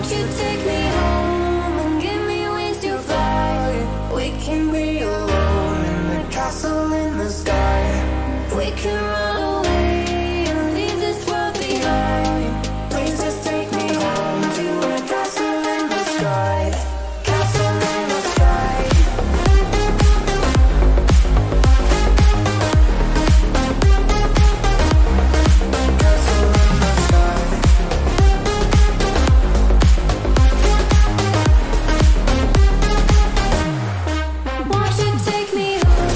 Won't you take me home and give me wings to fly? We can be alone in the castle in the sky. We can run away and leave this world behind. Please just take me home to a castle in the sky. Castle in the sky. Castle in the sky. Won't you take me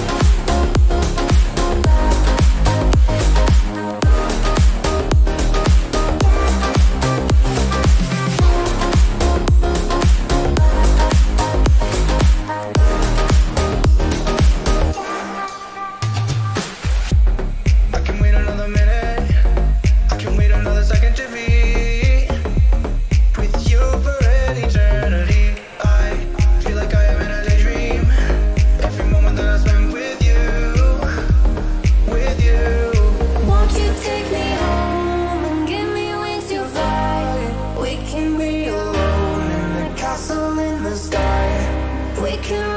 I can wait another minute. I can wait another second to be with you for an eternity. I feel like I am in a daydream. Every moment that I spend with you, with you. Won't you take me home and give me wings to fly? We can be alone in the castle in the sky. We can